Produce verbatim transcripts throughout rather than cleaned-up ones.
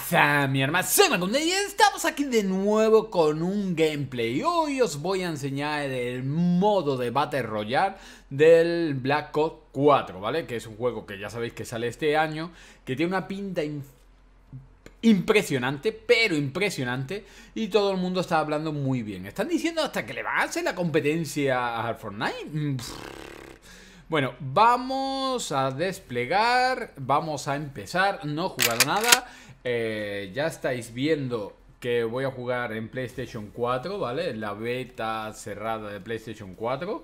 pasa, mi hermano? Soy Macunde y estamos aquí de nuevo con un gameplay. Hoy os voy a enseñar el modo de Battle Royale del Black Ops cuatro, ¿vale? Que es un juego que ya sabéis que sale este año, que tiene una pinta impresionante, pero impresionante, y todo el mundo está hablando muy bien. Están diciendo hasta que le van a hacer la competencia al Fortnite. Bueno, vamos a desplegar, vamos a empezar, no he jugado nada. Eh, ya estáis viendo que voy a jugar en PlayStation cuatro, ¿vale? En la beta cerrada de PlayStation cuatro.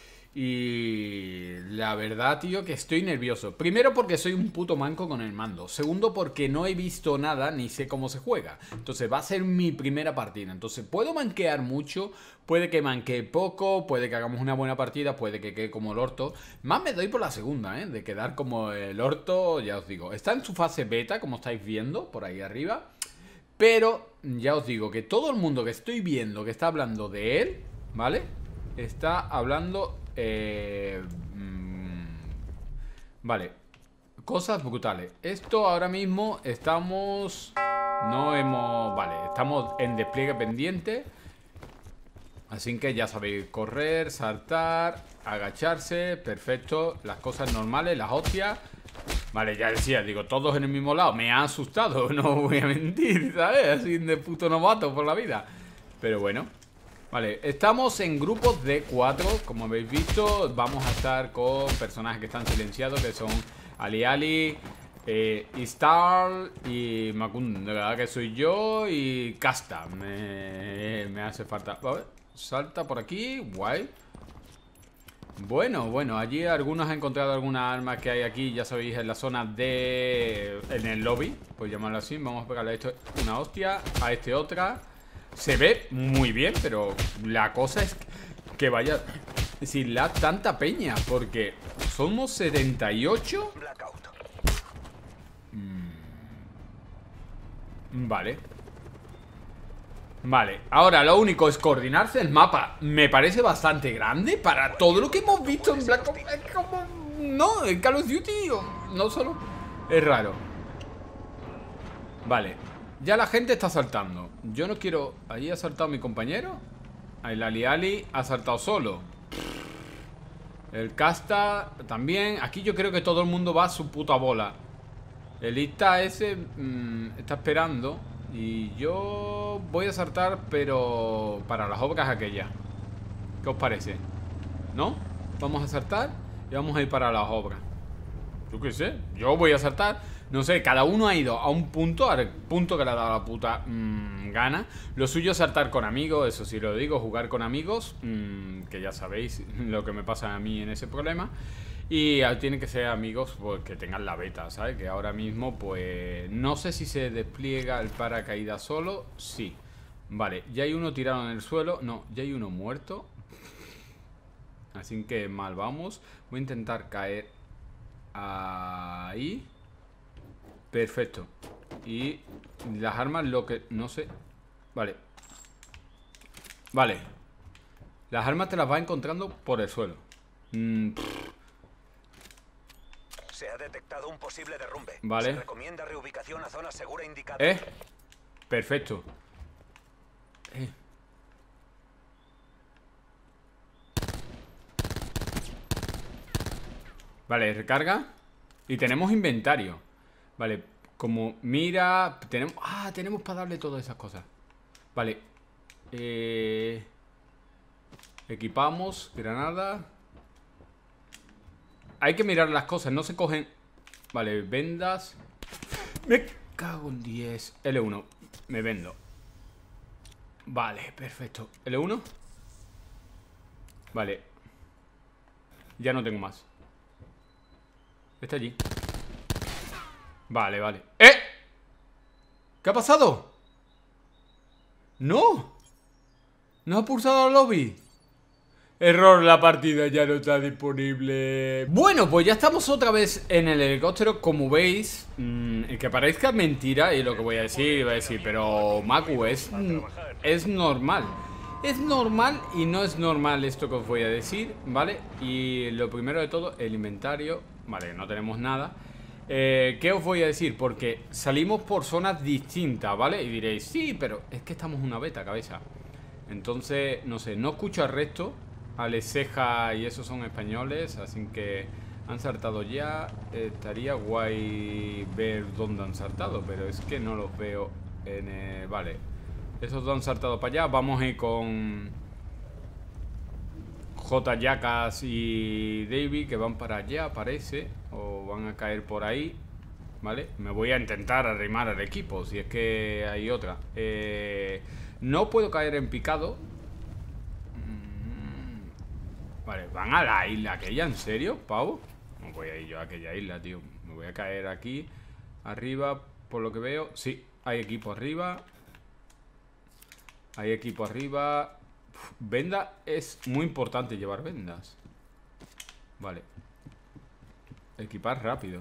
Y la verdad, tío, que estoy nervioso. Primero porque soy un puto manco con el mando. Segundo porque no he visto nada ni sé cómo se juega. Entonces va a ser mi primera partida. Entonces puedo manquear mucho, puede que manquee poco, puede que hagamos una buena partida, puede que quede como el orto. Más me doy por la segunda, ¿eh? De quedar como el orto, ya os digo. Está en su fase beta, como estáis viendo, por ahí arriba. Pero ya os digo que todo el mundo que estoy viendo que está hablando de él, ¿vale? Está hablando... Eh, mmm, vale, cosas brutales. Esto ahora mismo estamos... No hemos... Vale, estamos en despliegue pendiente. Así que ya sabéis, correr, saltar, agacharse, perfecto. Las cosas normales, las hostias. Vale, ya decía, digo, todos en el mismo lado. Me ha asustado, no voy a mentir, ¿sabes? Así de puto novato por la vida. Pero bueno. Vale, estamos en grupos de cuatro, como habéis visto. Vamos a estar con personajes que están silenciados, que son Ali Ali, eh, Istar y Macun, de verdad que soy yo, y Casta. Me, me hace falta. A ver, salta por aquí, guay. Bueno, bueno, allí algunos han encontrado algunas armas que hay aquí, ya sabéis, en la zona de... En el lobby, por llamarlo así. Vamos a pegarle a esto una hostia, a este otra. Se ve muy bien, pero la cosa es que vaya sin la tanta peña, porque somos setenta y ocho. Mm. Vale. Vale, ahora lo único es coordinarse. El mapa me parece bastante grande para todo lo que hemos visto en Black Ops. Como... No, en Call of Duty no solo. Es raro. Vale. Ya la gente está saltando. Yo no quiero... Allí ha saltado mi compañero. El Ali Ali ha saltado solo. El Casta también. Aquí yo creo que todo el mundo va a su puta bola. El Ista ese mmm, está esperando. Y yo voy a saltar, pero para las obras aquellas. ¿Qué os parece? ¿No? Vamos a saltar y vamos a ir para las obras. Yo qué sé, yo voy a saltar. No sé, cada uno ha ido a un punto, al punto que le ha dado la puta mmm, gana. Lo suyo es saltar con amigos, eso sí lo digo, jugar con amigos, mmm, que ya sabéis lo que me pasa a mí en ese problema. Y tienen que ser amigos pues, que tengan la beta, ¿sabes? Que ahora mismo, pues, no sé si se despliega el paracaídas solo. Sí. Vale, ya hay uno tirado en el suelo. No, ya hay uno muerto. Así que mal vamos. Voy a intentar caer ahí. Perfecto. Y las armas, lo que... No sé. Vale. Vale. Las armas te las vas encontrando por el suelo. Mm, Se ha detectado un posible derrumbe. Vale. Se recomienda reubicación a zona segura indicada. Eh. Perfecto. Eh. Vale, recarga. Y tenemos inventario. Vale, como mira. Tenemos. Ah, tenemos para darle todas esas cosas. Vale. Eh... Equipamos. Granada. Hay que mirar las cosas, no se cogen. Vale, vendas. Me cago en diez. L uno, me vendo. Vale, perfecto. L uno. Vale. Ya no tengo más. Está allí. Vale, vale. ¡Eh! ¿Qué ha pasado? ¡No! ¿No ha pulsado el lobby? Error, la partida ya no está disponible. Bueno, pues ya estamos otra vez en el helicóptero. Como veis, mmm, el que parezca mentira, y lo que voy a decir, voy a decir, pero Macu, es, es normal. Es normal y no es normal esto que os voy a decir, ¿vale? Y lo primero de todo, el inventario. Vale, no tenemos nada. Eh, ¿qué os voy a decir? Porque salimos por zonas distintas, ¿vale? Y diréis, sí, pero es que estamos en una beta, cabeza. Entonces, no sé, no escucho al resto. Alex Ceja y esos son españoles, así que han saltado ya. Eh, estaría guay ver dónde han saltado, pero es que no los veo en... Eh, vale, esos dos han saltado para allá. Vamos a ir con J. Jackas y Davey, que van para allá, parece. O van a caer por ahí. ¿Vale? Me voy a intentar arrimar al equipo, si es que hay otra. Eh, no puedo caer en picado. Vale, ¿van a la isla aquella? ¿En serio, pavo? No voy a ir yo a aquella isla, tío. Me voy a caer aquí. Arriba, por lo que veo. Sí, hay equipo arriba. Hay equipo arriba. Uf, venda, es muy importante llevar vendas. Vale. Equipar rápido.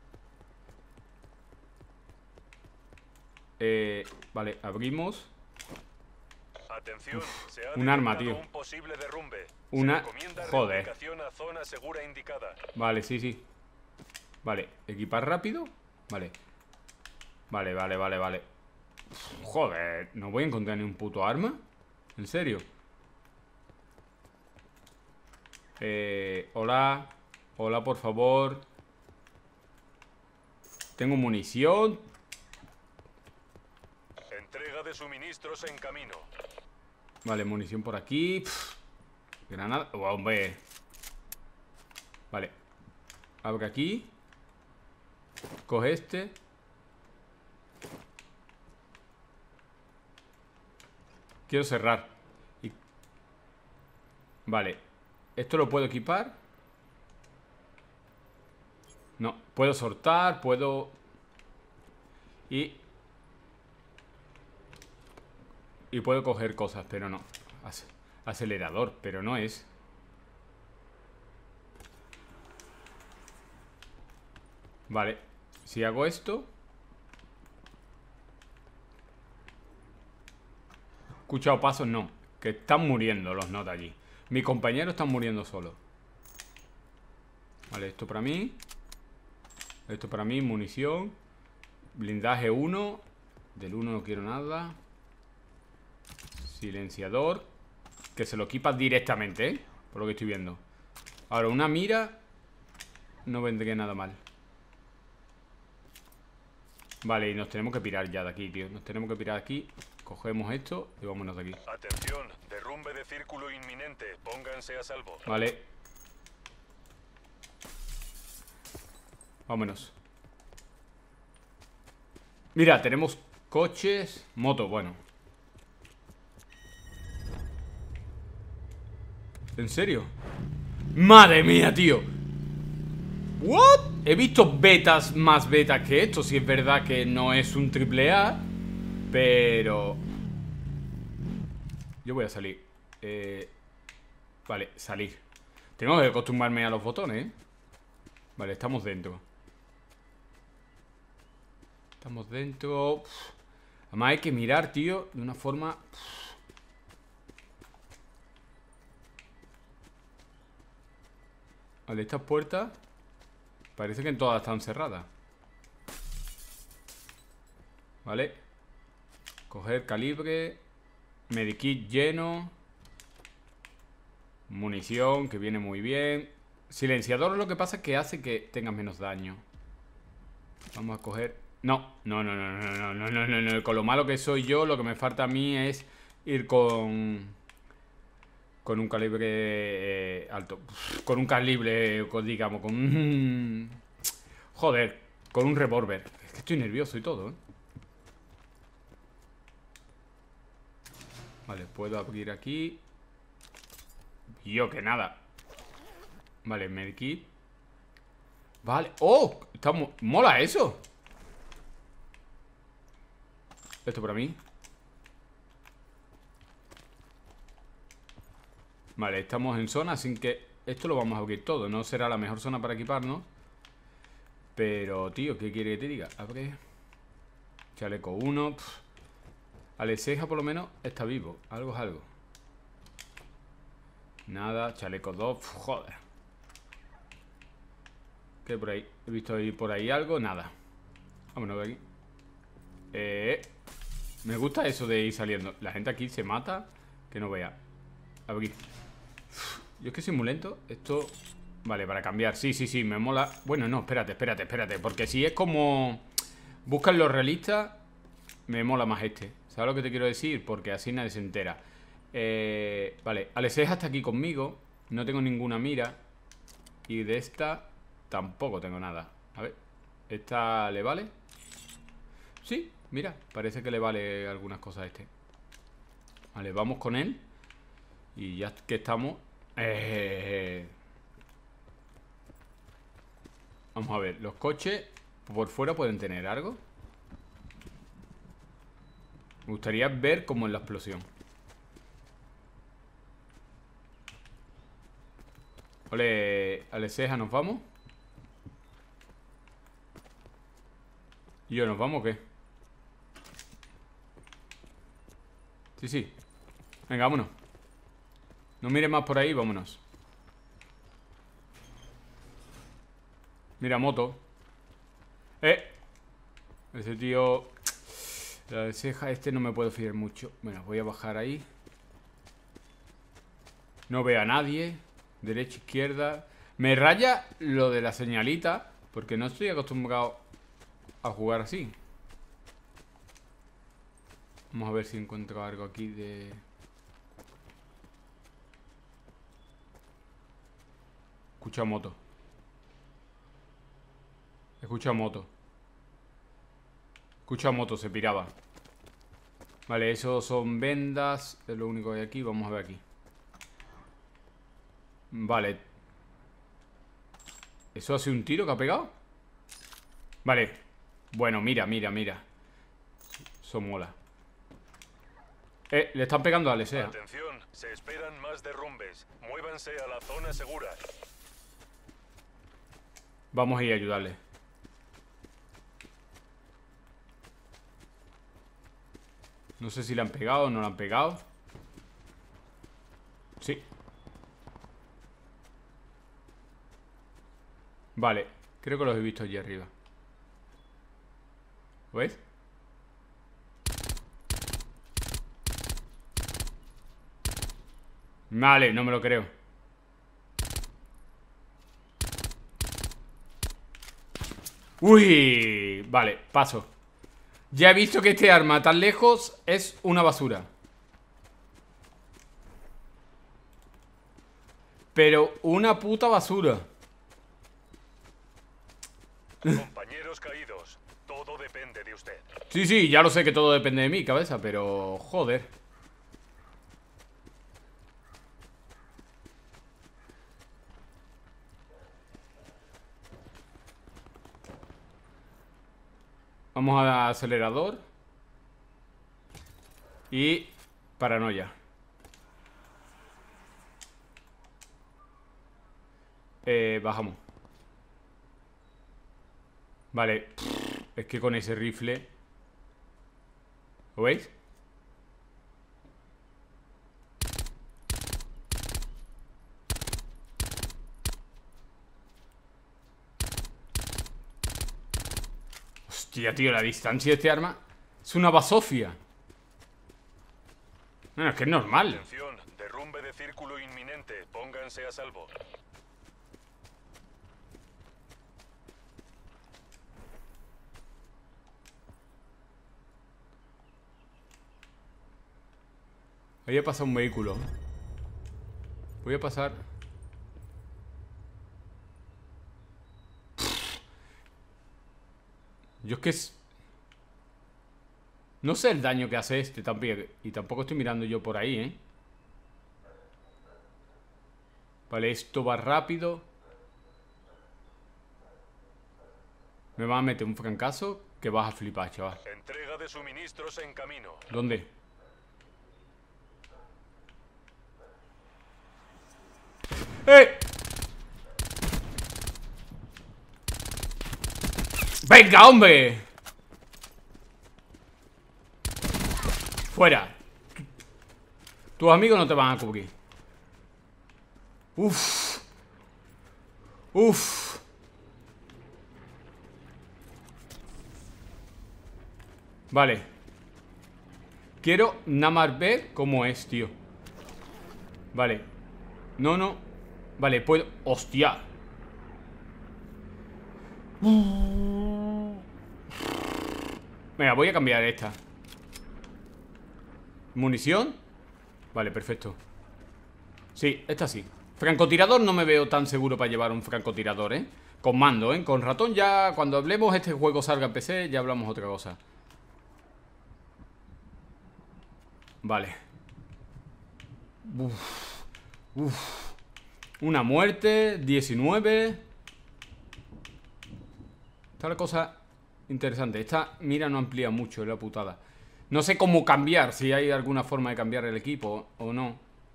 Eh, vale, abrimos. Atención, se ha un arma, detectado tío. Un posible derrumbe. Una... Se recomienda Joder. reubicación a zona segura indicada. Vale, sí, sí. Vale, equipar rápido. Vale. Vale, vale, vale, vale. Joder, no voy a encontrar ni un puto arma. ¿En serio? Eh, hola. Hola, por favor. Tengo munición. Entrega de suministros en camino. Vale, munición por aquí. Pff, granada. Oh, hombre. Vale. Abre aquí. Coge este. Quiero cerrar. Y... Vale. ¿Esto lo puedo equipar? No. Puedo soltar, puedo... Y... Y puedo coger cosas, pero no. Acelerador, pero no es. Vale. Si hago esto... Escuchado pasos, no. Que están muriendo los notas allí. Mis compañeros están muriendo solos. Vale, esto para mí. Esto para mí, munición. Blindaje uno. Del uno no quiero nada. Silenciador. Que se lo equipa directamente, ¿eh? Por lo que estoy viendo. Ahora, una mira. No vendría nada mal. Vale, y nos tenemos que pirar ya de aquí, tío. Nos tenemos que pirar aquí. Cogemos esto y vámonos de aquí. Atención, derrumbe de círculo inminente. Pónganse a salvo. Vale. Vámonos. Mira, tenemos coches, moto, bueno. ¿En serio? ¡Madre mía, tío! ¿What? He visto betas más betas que esto. Si es verdad que no es un triple A. Pero... Yo voy a salir. Eh... Vale, salir. Tengo que acostumbrarme a los botones, ¿eh? Vale, estamos dentro. Estamos dentro. Además hay que mirar, tío, de una forma... Vale, estas puertas parece que todas están cerradas. Vale. Coger calibre. Medikit lleno. Munición, que viene muy bien. Silenciador lo que pasa es que hace que tengas menos daño. Vamos a coger... No, no, no, no, no, no, no, no, no, no. Con lo malo que soy yo, lo que me falta a mí es ir con... Con un calibre eh, alto. Con un calibre, digamos, con un... Joder, con un revólver. Es que estoy nervioso y todo, ¿eh? Vale, puedo abrir aquí. Yo que nada. Vale, medkit. Vale, ¡oh! Está mo- mola eso. Esto para mí. Vale, estamos en zona, así que esto lo vamos a abrir todo. No será la mejor zona para equiparnos. Pero, tío, ¿qué quiere que te diga? Abre. Chaleco uno. Alexeja por lo menos está vivo. Algo es algo. Nada, chaleco dos. Joder. ¿Qué hay por ahí? He visto ahí por ahí algo. Nada. Vámonos de aquí. Eh, me gusta eso de ir saliendo. La gente aquí se mata. Que no vea. A ver aquí. Yo es que soy muy lento. Esto... Vale, para cambiar. Sí, sí, sí, me mola. Bueno, no, espérate, espérate, espérate. Porque si es como... Buscan los realistas, me mola más este. ¿Sabes lo que te quiero decir? Porque así nadie se entera. eh, Vale, Alexej está aquí conmigo. No tengo ninguna mira. Y de esta tampoco tengo nada. A ver, ¿esta le vale? Sí, mira, parece que le vale algunas cosas a este. Vale, vamos con él. Y ya que estamos... Eh... Vamos a ver, los coches por fuera pueden tener algo. Me gustaría ver cómo es la explosión. Ole, Alexeja, ¿nos vamos? ¿Y yo, nos vamos o qué? Sí, sí. Venga, vámonos. No mires más por ahí, vámonos. Mira, moto. Eh Ese tío... La de ceja, este no me puedo fiar mucho. Bueno, voy a bajar ahí. No veo a nadie. Derecha, izquierda. Me raya lo de la señalita, porque no estoy acostumbrado a jugar así. Vamos a ver si encuentro algo aquí de... Escucha moto. Escucha moto. Escucha moto, se piraba. Vale, eso son vendas. Es lo único que hay aquí. Vamos a ver aquí. Vale. ¿Eso ha sido un tiro que ha pegado? Vale. Bueno, mira, mira, mira. Eso mola. Eh, le están pegando a Alexea. Atención, se esperan más derrumbes. Muévanse a la zona segura. Vamos a ir a ayudarle. No sé si le han pegado o no le han pegado. Sí. Vale, creo que los he visto allí arriba. ¿Lo ves? Vale, no me lo creo. Uy, vale, paso. Ya he visto que este arma tan lejos es una basura. Pero una puta basura. Compañeros caídos, todo depende de usted. Sí, sí, ya lo sé que todo depende de mi cabeza, pero... Joder. Vamos a acelerador. Y... Paranoia. Eh, bajamos. Vale. Es que con ese rifle... ¿Lo veis? Hostia, tío, la distancia de este arma es una basofia. No, es que es normal. Atención, derrumbe de círculo inminente. Pónganse a salvo. Ahí ha pasado un vehículo. Voy a pasar. Yo es que es... No sé el daño que hace este también. Y tampoco estoy mirando yo por ahí, ¿eh? Vale, esto va rápido. Me va a meter un francazo que vas a flipar, chaval. Entrega de suministros en camino. ¿Dónde? ¡Eh! ¡Venga, hombre! Fuera. Tus amigos no te van a cubrir. Uf. Uf. Vale. Quiero nada más ver cómo es, tío. Vale. No, no. Vale, puedo... ¡Hostia! Venga, voy a cambiar esta. ¿Munición? Vale, perfecto. Sí, esta sí. Francotirador no me veo tan seguro para llevar un francotirador, ¿eh? Con mando, ¿eh? Con ratón ya... Cuando hablemos este juego salga en P C, ya hablamos otra cosa. Vale. Uf. Uf. Una muerte. diecinueve. Está la cosa interesante. Esta mira no amplía mucho, es la putada. No sé cómo cambiar, si hay alguna forma de cambiar el equipo o no.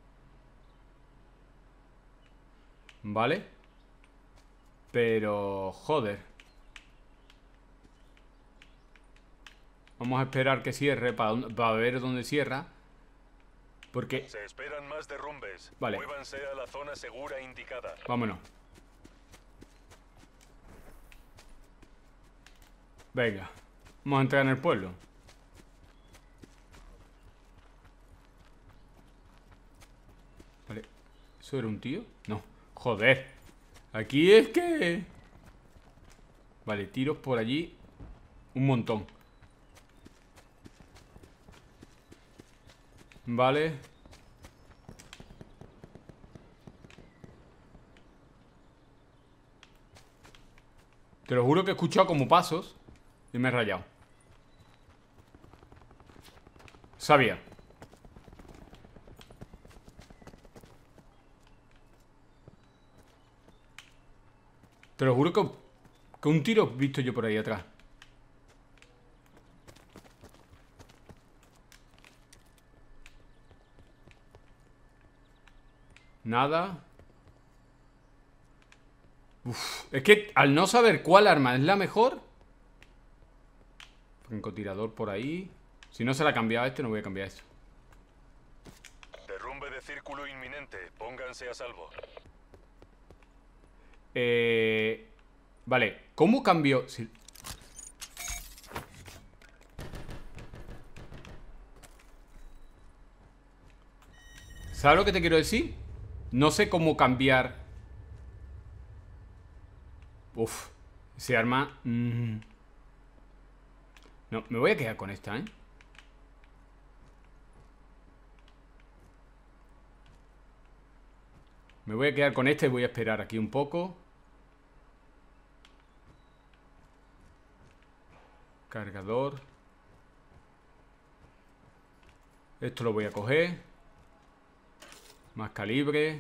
Vale. Pero... joder. Vamos a esperar que cierre para, para ver dónde cierra. Porque... Se esperan más derrumbes. Vale. Muévanse a la zona segura indicada. Vámonos. Venga. Vamos a entrar en el pueblo. Vale. ¿Eso era un tío? No. Joder. Aquí es que... Vale, tiros por allí. Un montón. Vale. Te lo juro que he escuchado como pasos y me he rayado. Sabía. Te lo juro que, que un tiro he visto yo por ahí atrás. Nada. Uf, es que al no saber cuál arma es la mejor. Francotirador por ahí. Si no se la ha cambiado a este, no voy a cambiar esto. Derrumbe de círculo inminente. Pónganse a salvo. Eh, vale, ¿cómo cambio? Si... ¿Sabes lo que te quiero decir? No sé cómo cambiar. Uf, ese arma... Mm. No, me voy a quedar con esta, ¿eh? Me voy a quedar con esta y voy a esperar aquí un poco. Cargador. Esto lo voy a coger. Más calibre.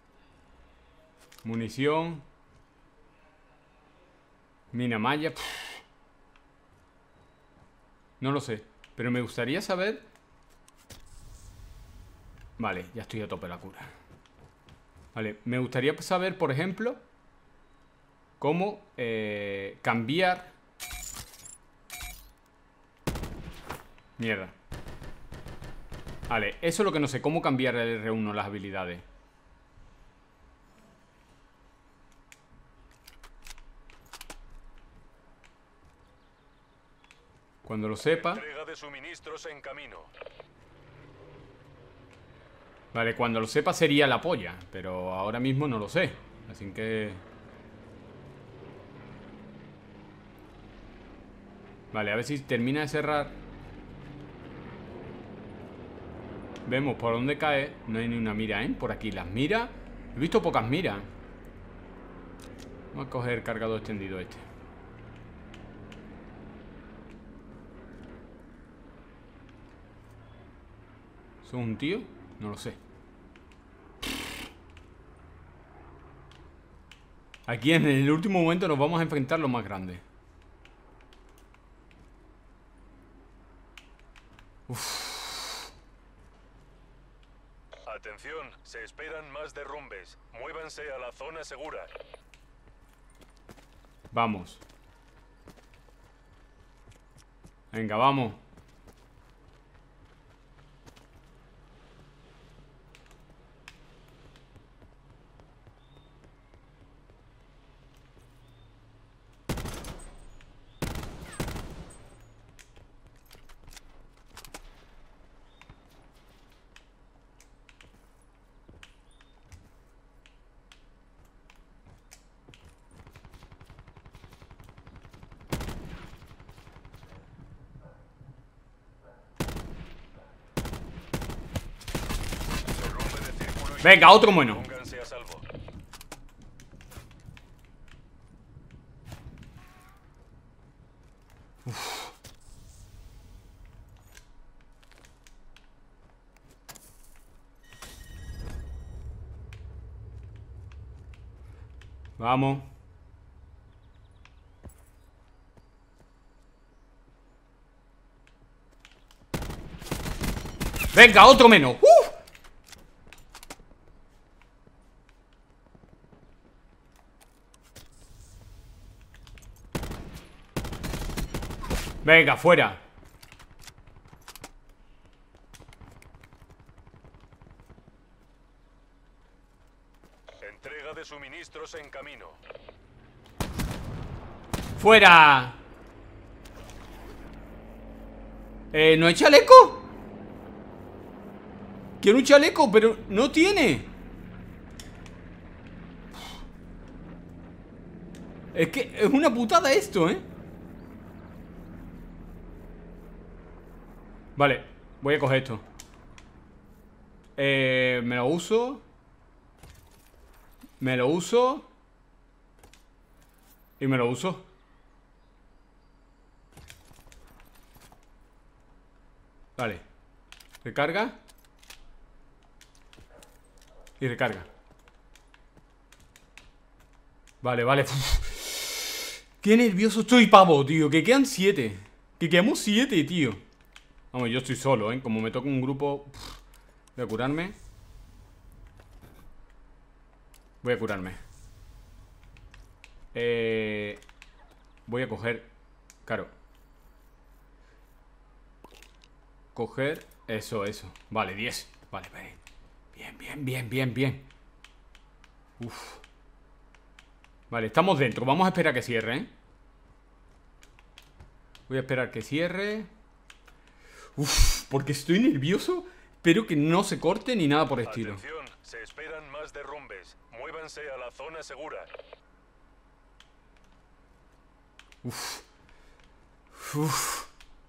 Munición. Mina malla. Pff. No lo sé. Pero me gustaría saber. Vale, ya estoy a tope la cura. Vale, me gustaría saber, por ejemplo, cómo eh, cambiar. Mierda. Vale, eso es lo que no sé. Cómo cambiar el R uno, las habilidades. Cuando lo sepa. Entrega de suministros en camino. Vale, cuando lo sepa sería la polla. Pero ahora mismo no lo sé. Así que... Vale, a ver si termina de cerrar. Vemos por dónde cae. No hay ni una mira, ¿eh? Por aquí las miras. He visto pocas miras. Vamos a coger el cargador extendido este. ¿Son un tío? No lo sé. Aquí en el último momento nos vamos a enfrentar lo más grande. Uf. Atención, se esperan más derrumbes. Muévanse a la zona segura. Vamos. Venga, vamos. Venga, otro bueno. Pónganse a salvo. Vamos. Venga, otro menos. ¡Uf! Venga, fuera. Entrega de suministros en camino. Fuera. Eh, ¿no hay chaleco? Quiero un chaleco, pero no tiene. Es que es una putada esto, ¿eh? Vale, voy a coger esto. Eh, me lo uso. Me lo uso. Y me lo uso. Vale. Recarga. Y recarga. Vale, vale. Qué nervioso estoy, pavo, tío. Que quedan siete. Que quedamos siete, tío. Vamos, yo estoy solo, ¿eh? Como me toca un grupo. Voy a curarme. Voy a curarme. Eh... Voy a coger. Claro. Coger. Eso, eso. Vale, diez. Vale, vale. Bien, bien, bien, bien, bien. Uf. Vale, estamos dentro. Vamos a esperar a que cierre, ¿eh? Voy a esperar que cierre. Uf, porque estoy nervioso. Espero que no se corte ni nada por el estilo. Atención, se esperan más derrumbes. Muévanse a la zona segura. Uf. Uf.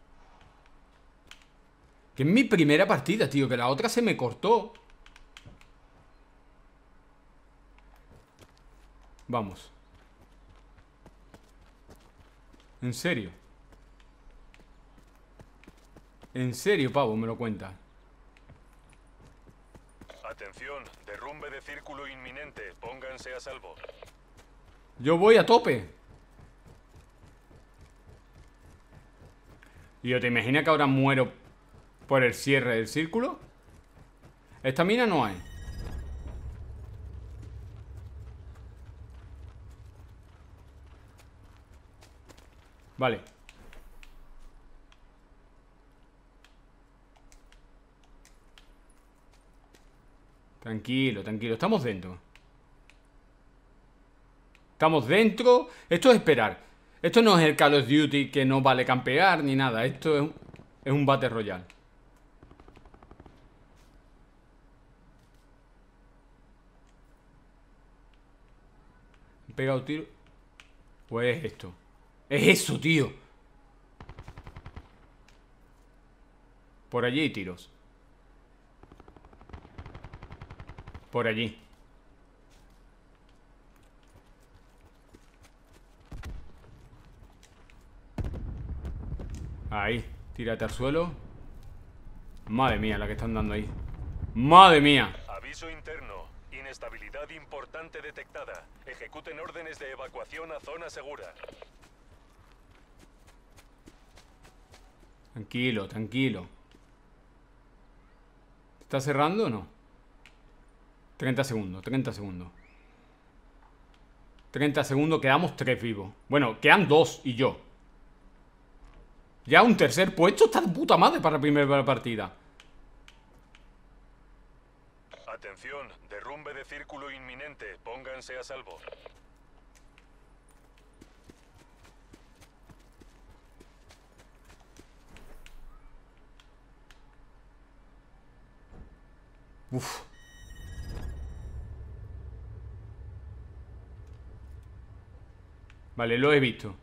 Que es mi primera partida, tío. Que la otra se me cortó. Vamos. ¿En serio? ¿En serio, pavo? Me lo cuenta. Atención, derrumbe de círculo inminente. Pónganse a salvo. Yo voy a tope. Tío, ¿te imaginas que ahora muero por el cierre del círculo? Esta mina no hay. Vale. Tranquilo, tranquilo. Estamos dentro. Estamos dentro. Esto es esperar. Esto no es el Call of Duty que no vale campear ni nada. Esto es un, es un Battle Royale. ¿He pegado tiro? Pues es esto. Es eso, tío. Por allí hay tiros. Por allí. Ahí, tírate al suelo. Madre mía, la que están dando ahí. Madre mía. Aviso interno. Inestabilidad importante detectada. Ejecuten órdenes de evacuación a zona segura. Tranquilo, tranquilo. ¿Está cerrando o no? treinta segundos, treinta segundos. treinta segundos, quedamos tres vivos. Bueno, quedan dos y yo. Ya un tercer puesto está de puta madre para la primera partida. Atención, derrumbe de círculo inminente. Pónganse a salvo. Uf. Vale, lo he visto.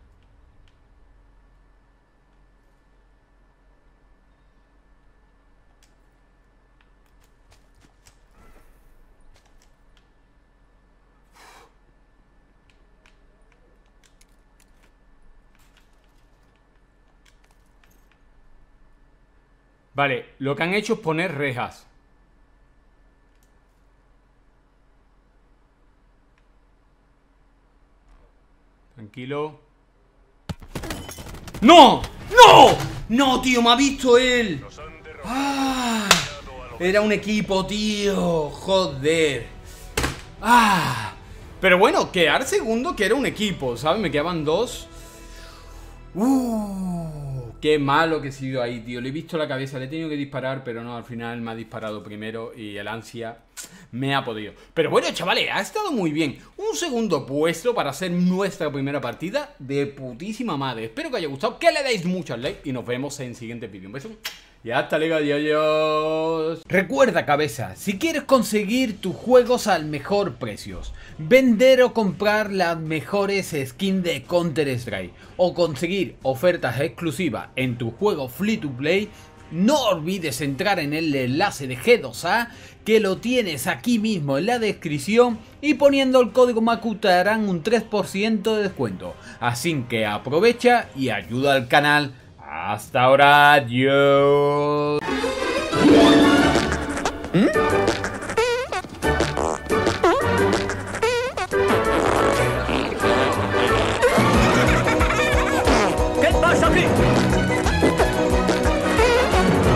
Vale, lo que han hecho es poner rejas. Tranquilo. ¡No! ¡No! ¡No, tío! ¡Me ha visto él! Los han derrotado. ¡Ah! A lo Era un equipo, tío. Joder. ¡Ah! Pero bueno, quedar segundo que era un equipo, ¿sabes? Me quedaban dos. ¡Uh! Qué malo que he sido ahí, tío. Le he visto la cabeza, le he tenido que disparar, pero no, al final me ha disparado primero y el ansia me ha podido. Pero bueno, chavales, ha estado muy bien. Un segundo puesto para hacer nuestra primera partida de putísima madre. Espero que os haya gustado, que le deis muchos likes y nos vemos en el siguiente vídeo. Un beso y hasta luego, adiós. Recuerda, cabeza, si quieres conseguir tus juegos al mejor precios, vender o comprar las mejores skins de Counter Strike o conseguir ofertas exclusivas en tu juego free to play, no olvides entrar en el enlace de G dos A, que lo tienes aquí mismo en la descripción, y poniendo el código Maku te darán un tres por ciento de descuento. Así que aprovecha y ayuda al canal. Hasta ahora, adiós. ¿Qué pasa aquí?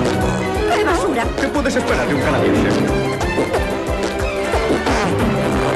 ¡Qué basura! ¿Qué puedes esperar de un canadiense?